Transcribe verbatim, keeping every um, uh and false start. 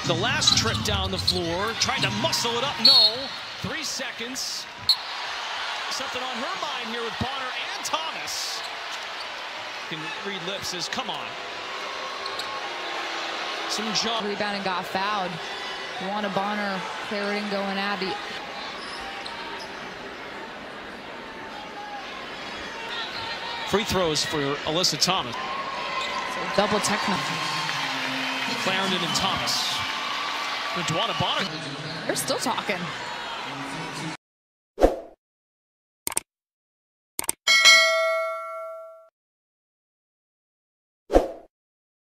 The last trip down the floor, tried to muscle it up, no. Three seconds. Something on her mind here with Bonner and Thomas. You can read lips, says, come on. Some jump. Rebound and got fouled. Luana Bonner, Clarendon going Abby. Free throws for Alyssa Thomas. So double technical. Clarendon and Thomas. Luana Bonner. They're still talking.